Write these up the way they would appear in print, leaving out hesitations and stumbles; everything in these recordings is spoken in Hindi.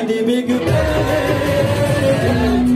the big bang.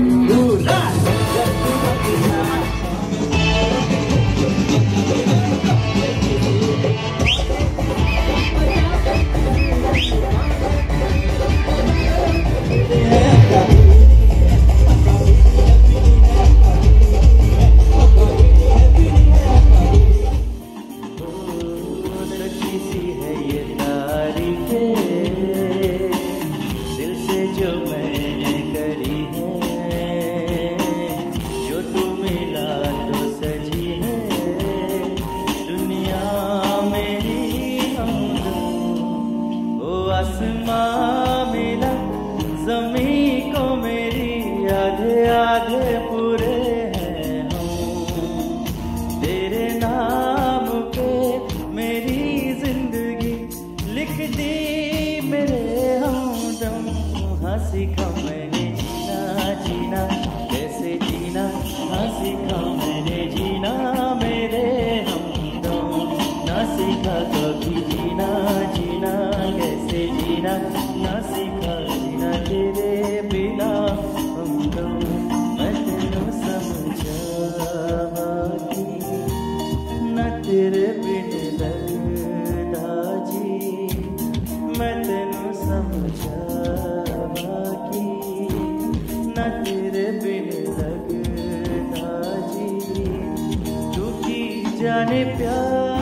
आसमां मिला ज़मीं को मेरी आधे आधे पूरे हैं हम तेरे नाम पे मेरी जिंदगी लिख दी मेरे हमदम हाँ सीखा मैंने जीना जीना कैसे जीना हाँ सीखा मैंने जीना मेरे हमदम ना सीखा कभी जीना जीना कैसे जीना ना सीखा जीना तेरे बिना हमदो मैं तेनू समझा बाकी ना तेरे बिन लगदा जी मैं तेनू समझा बाकी ना तेरे बिन लगदा जी तू की जाने प्यार